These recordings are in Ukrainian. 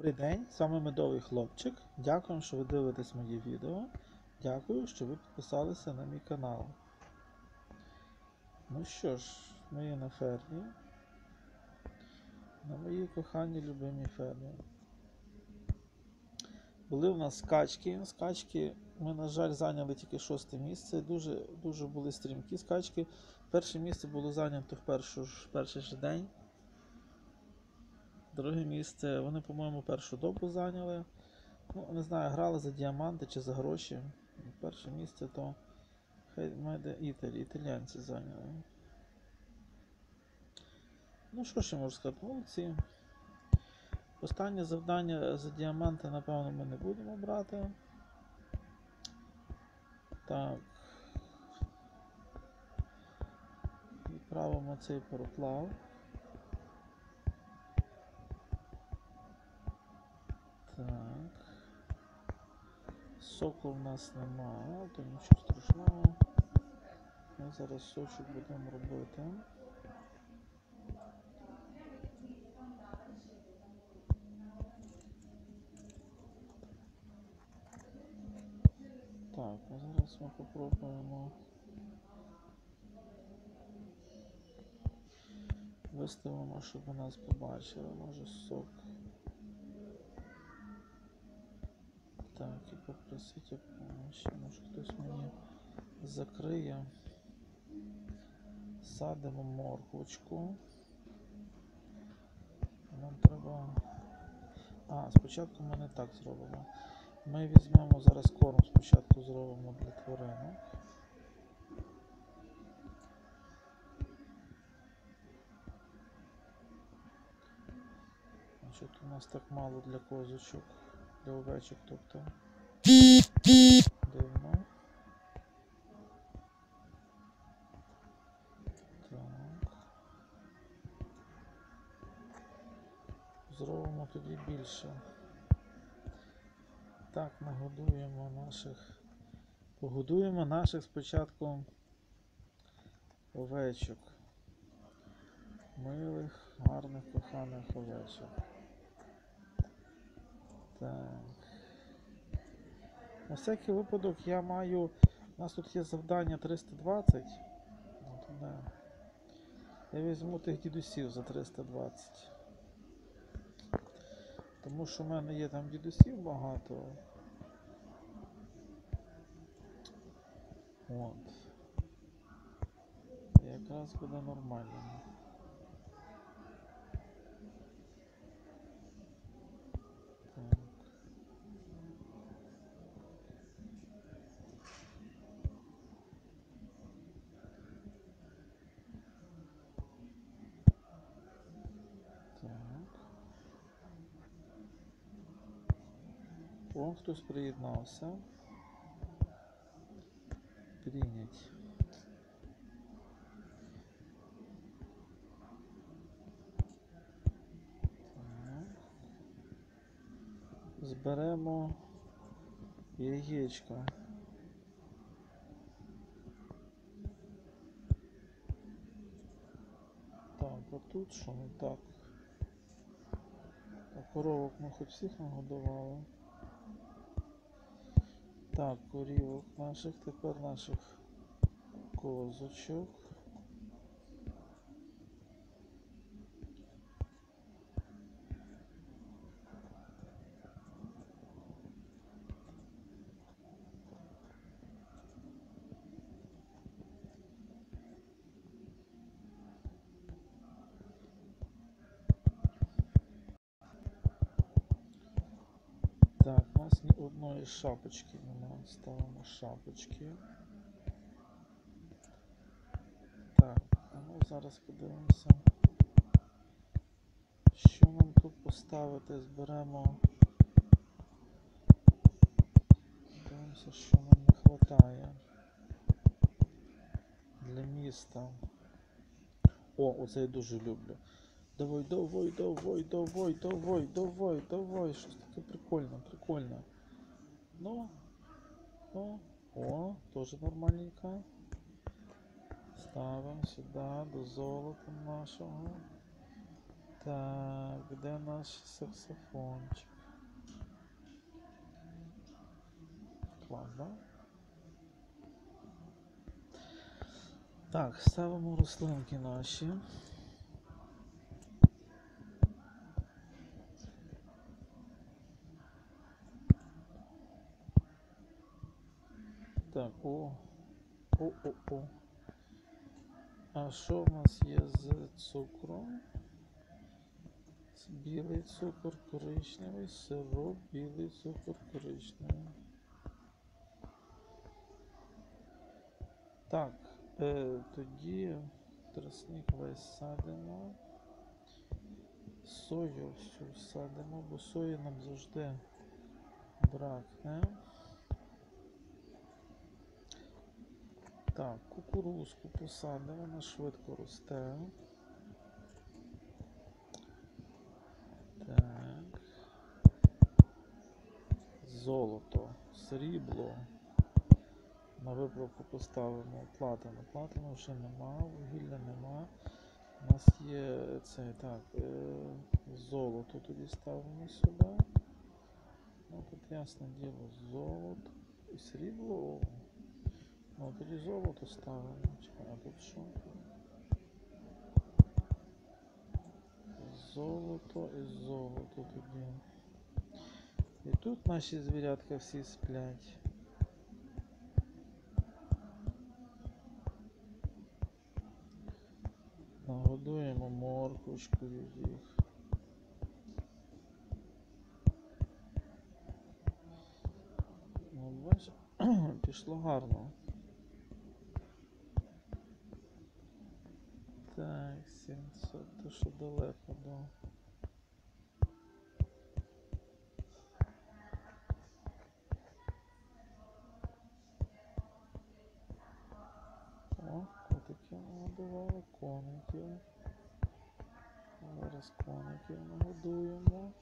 Добрий день, з вами Медовий Хлопчик. Дякую, що ви дивитесь мої відео. Дякую, що ви підписалися на мій канал. Ну що ж, ми є на фермі. На моїй коханій любимій фермі. Були в нас скачки. Скачки ми, на жаль, зайняли тільки 6 місце. Дуже були стрімкі скачки. Перше місце було зайнято в перший же день. Друге місце, вони, по-моєму, першу добу зайняли. Ну, не знаю, грали за діаманти чи за гроші. Перше місце то італійці зайняли. Ну що ж я можу сказати, молодці. Останнє завдання за діаманти, напевно, ми не будемо брати. Так. Відправимо цей пароплав. Так. Соку в нас немає, то нічого страшного. Ми зараз сочок будемо робити. Так, а зараз ми попробуємо виставимо, щоб у нас побачили, може сок. Так, і попросити помощі, може хтось мені закриє. Садимо морквочку. Нам треба... спочатку ми не так зробимо. Ми візьмемо зараз корм, спочатку зробимо для тваринок. Значить, у нас так мало для козочок, для овечок, тобто. Дивно. Так. Зробимо тоді більше. Так, погодуємо наших спочатку овечок. Милих, гарних, коханих овечок. Так. На всякий випадок я маю... У нас тут є завдання 320. Я візьму тих дідусів за 320. Тому що в мене є там дідусів багато. От. І якраз буде нормально. Так. Так. О, хтось приєднався. Прийнять. Зберемо яєчка. Так, а тут що не так? А коровок ми хоч всіх нагодували. Так, корівок наших, тепер наших козочок. Так, у нас ні одної шапочки немає. Ставимо шапочки. Так, ну зараз подивимося, що нам тут поставити. Зберемо. Дивимося, що нам не вистачає для міста. О, оце я дуже люблю. Давай, давай, давай, давай, давай, давай, давай. Щось таке прикольне. Ну, о, теж нормальненько. Ставимо сюди до золота нашого. Так, де наш саксофончик? клас, да? Так, ставимо рослинки наші. Так, о. А що в нас є з цукром? Білий цукор, коричневий, сироп, білий цукор, коричневий. Так, тоді тростник весь садимо. Сою всю садимо, бо сої нам завжди бракне. Так, кукурузку посадимо, вона швидко росте. Так. Золото, срібло. На виправку поставимо платину. Платину вже нема, вугілля нема. У нас є цей, так, золото тоді ставимо сюди. Ну тут ясне діло, золото і срібло. Ну тоді золото ставимо. Чекай, а тут що? Золото і золото тоді. І тут наші звірятка всі сплять. Нагодуємо морквочкою їх. Ну, бачиш, пішло гарно. Так, 700, то що далеко до. О, котики нагодували, коників. Зараз коників нагодуємо.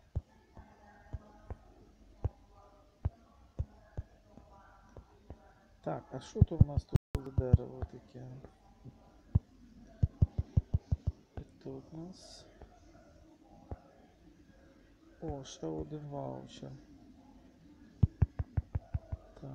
Так, а що то в нас тут за дерево таке? І тут у нас. О, ще один ваучер. Так.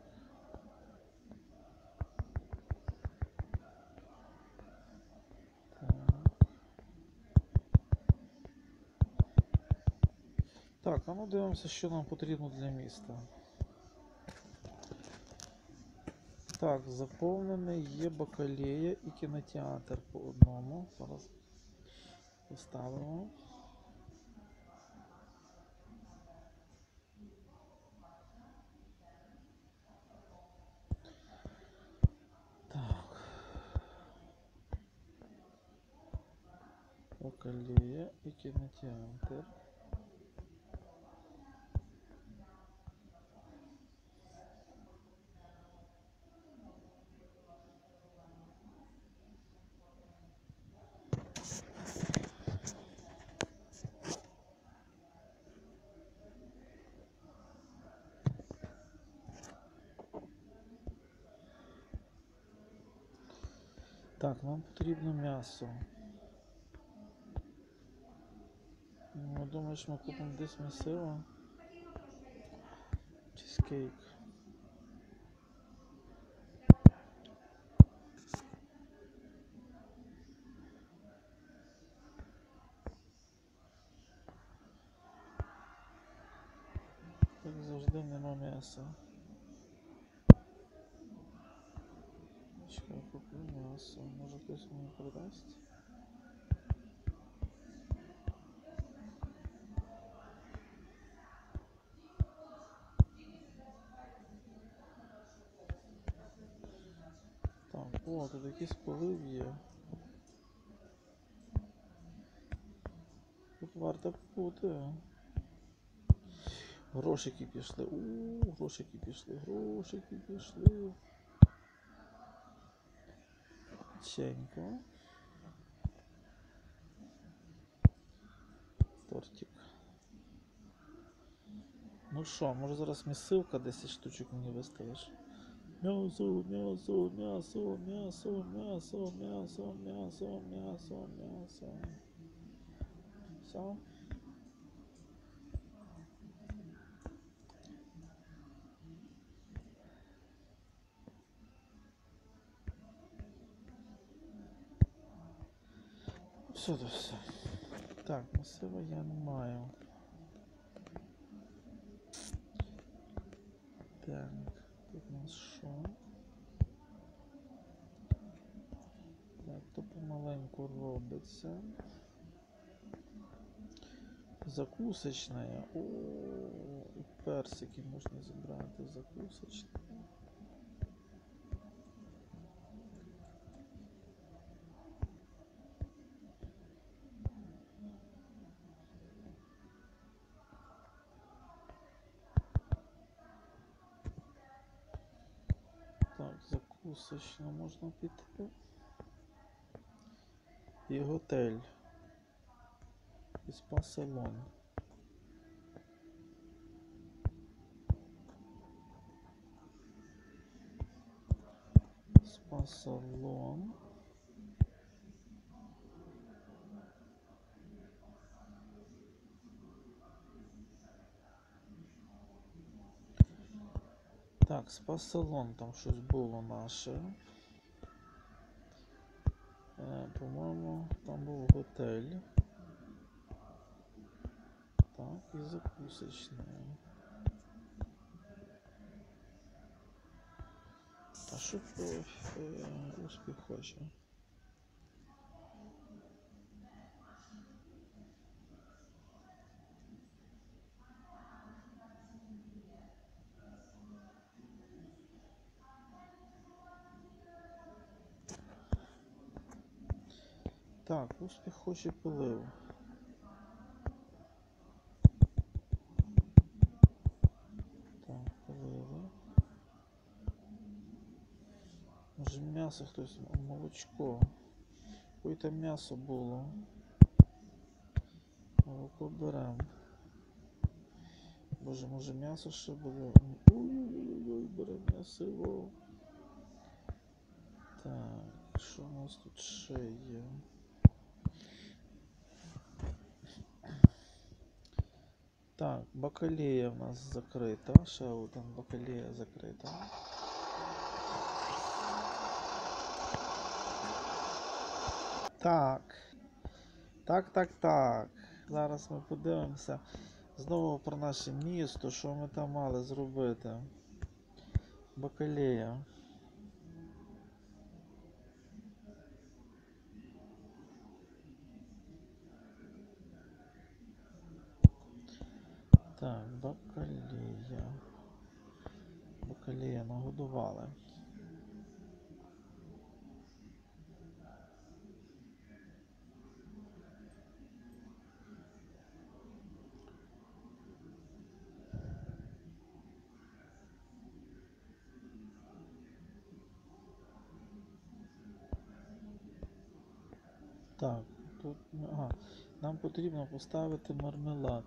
Так, а ну дивимося, що нам потрібно для міста. Так, заповнений є бакалея і кінотеатр по одному. Зараз поставимо. Так. Бакалея і кінотеатр. Так, нам потрібно м'ясо. Ну, думаєш, ми купимо десь м'ясиво? Чизкейк. Як завжди нема м'яса. Чекай, куплю м'ясо. Може хтось мені продасть? Так, о, тут якийсь полив є. Тут варто бути. Грошики пішли. Грошики пішли, грошики пішли. Печенько. Тортик. Ну що, може зараз місилка 10 штучок мені виставиш? М'ясо, м'ясо, м'ясо, м'ясо, м'ясо, м'ясо, м'ясо, м'ясо, м'ясо. Все? Все то все. Так, масива я не маю. Так, тут у нас що? Так, то помаленьку робиться. Закусочная. О, і персики можна забрати. Закусочна. Так, закусочна можна піти. І готель. І спа-салон. Спа-салон. Так, спа-салон, там щось було наше. По-моєму, там був готель. Так, і закусочная. А що по успіх хоче? Так, успіх хоче пилив. Так, пилили. Може м'ясо хтось, молочко. Ой, там м'ясо було. Молоко берем. Боже, може м'ясо ще буде? Ой-ой-ой, берем м'ясиво. Так, що у нас тут ще є? Так, бакалея в нас закрита. Ще один бакалея закрита. Так. Так. Зараз ми подивимося знову про наше місто, що ми там мали зробити. Бакалея. Так, бакалея. Бакалея нагодували. Так, тут, ага, нам потрібно поставити мармелад.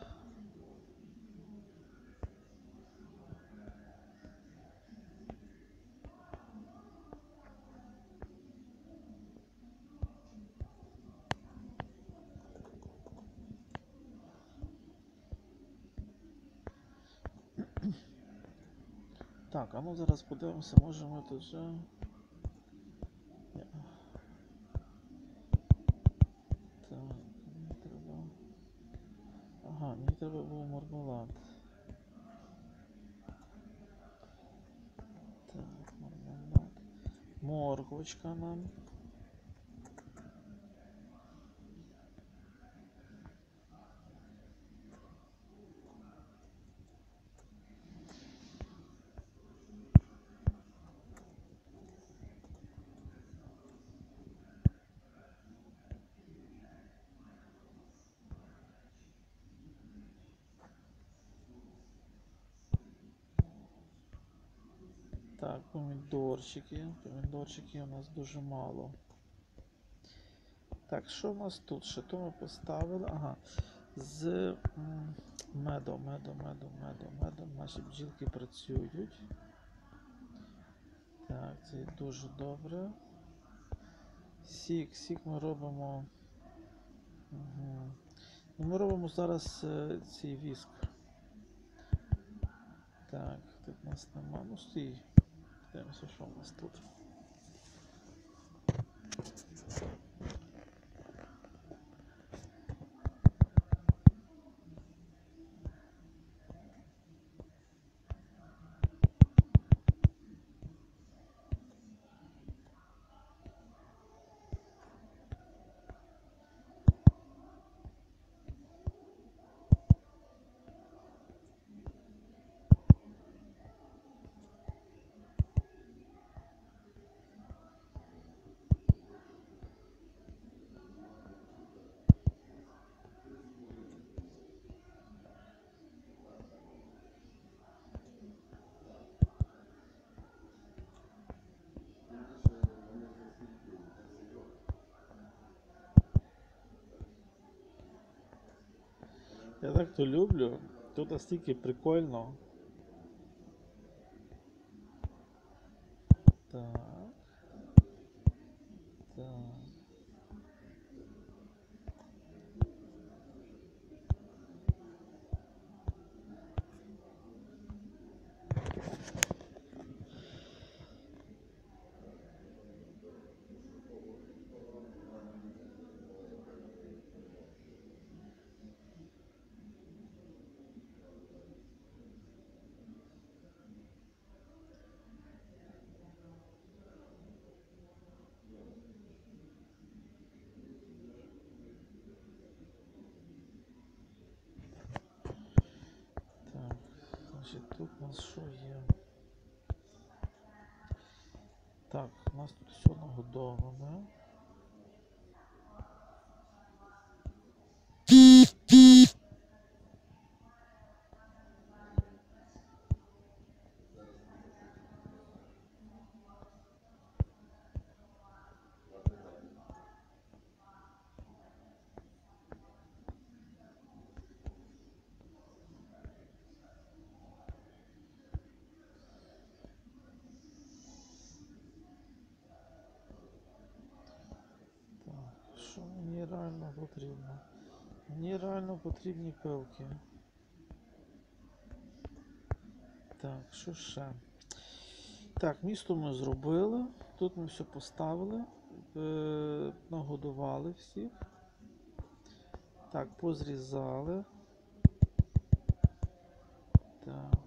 Так, а ну зараз подивимося, може ми тут вже... Ні. Так, мені треба... Ага, мені треба був мармелад. Так, мармелад. Морквочка нам. Так, помідорчики. Помідорчики у нас дуже мало. Так, що в нас тут? Що то ми поставили? Ага. З медом. Наші бджілки працюють. Так, це дуже добре. Сік ми робимо. Угу. Ну, ми робимо зараз цей віск. Так, тут у нас нема. Ну стій. Дивимося, що у нас тут. Я так то люблю. Тут настільки прикольно. Так. Так. Так. Значить, тут у нас що є? Так, у нас тут все нагодоване. Так, що мені реально потрібно? Мені реально потрібні пилки. Так, що ще? Так, місто ми зробили. Тут ми все поставили. Нагодували всіх. Так, позрізали. Так.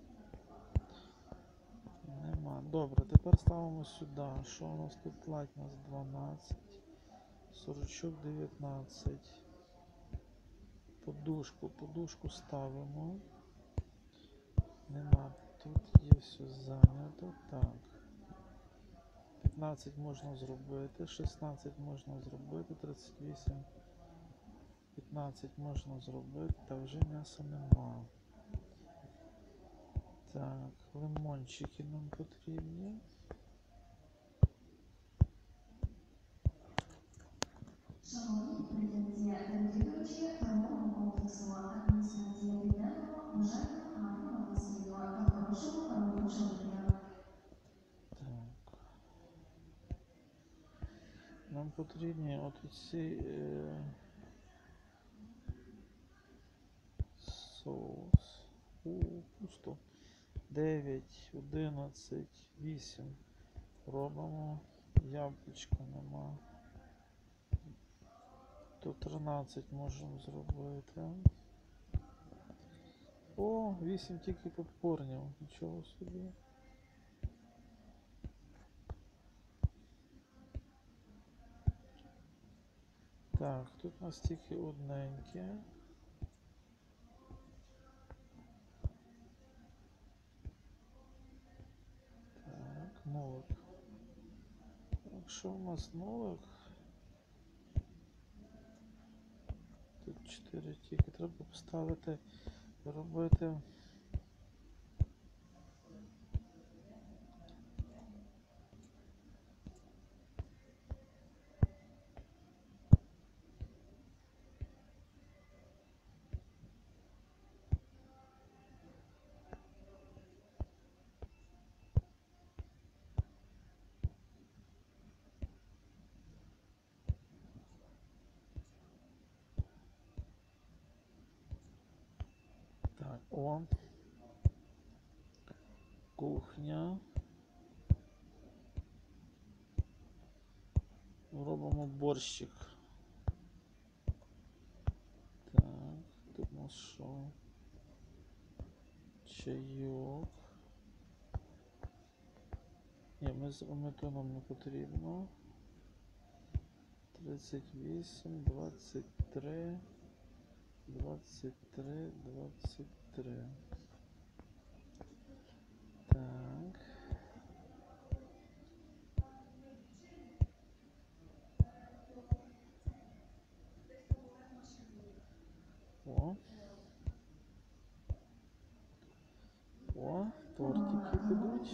Нема. Добре, тепер ставимо сюди. Що у нас тут плать? У нас 12. Сорочок 19. Подушку ставимо. Нема. Тут є все зайнято. Так. 15 можна зробити, 16 можна зробити, 38, 15 можна зробити, та вже м'яса нема. Так, лимончики нам потрібні. Шановні претензія відвідувачі, торгового комплексу адміністрації Південного бажаю гарного весільного та хорошого робочого дня. Так. Нам потрібні от ці соус. Пусто. 9, 11, 8. Робимо. Яблучка нема. То 13 можемо зробити. О, 8 тільки попкорнів. Нічого собі. Так, тут у нас тільки одненьке. Так, нолик. Якщо у нас нолик, тут 4 тільки треба поставити, робити. Так, о. Кухня. Робимо борщик. Так, тут у нас що? Чайок. Ні, ми то нам не потрібно. 38, 23, 23, 23. Так. О. О, тортики підуть.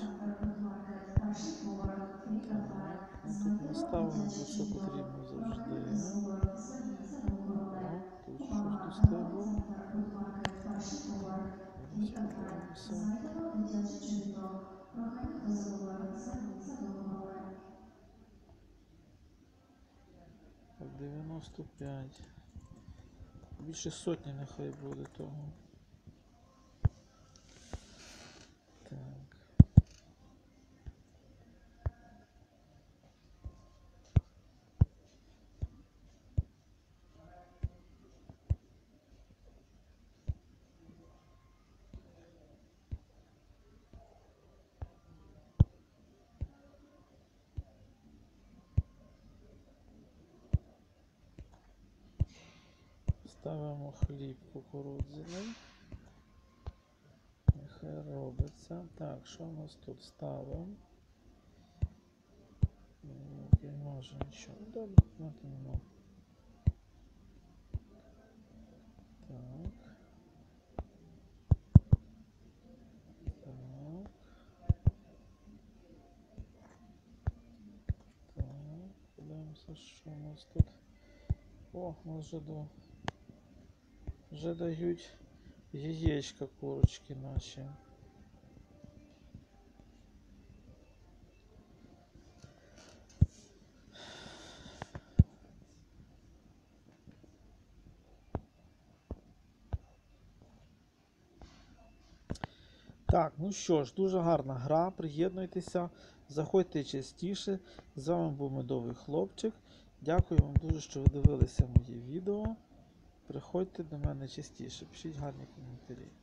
Так, ну тут ми ставимо, бо це потрібно завжди. О, тут щось достигло. Все. Знайдено дитяче чобіток. Прохання до замовлення звернутися до голови. Так, 95. Більше сотні нехай буде того. Так. Ставимо хліб кукурудзяний. Нехай робиться. Так, що у нас тут ставимо? Не може нічого. Добре, знати нема. Так. Так. Так. Подивимося, що у нас тут. О, у нас вже дають яєчка курочки наші. Так, ну що ж, дуже гарна гра. Приєднуйтеся, заходьте частіше. З вами був Медовий Хлопчик. Дякую вам дуже, що ви дивилися мої відео. Приходьте до мене частіше, пишіть гарні коментарі.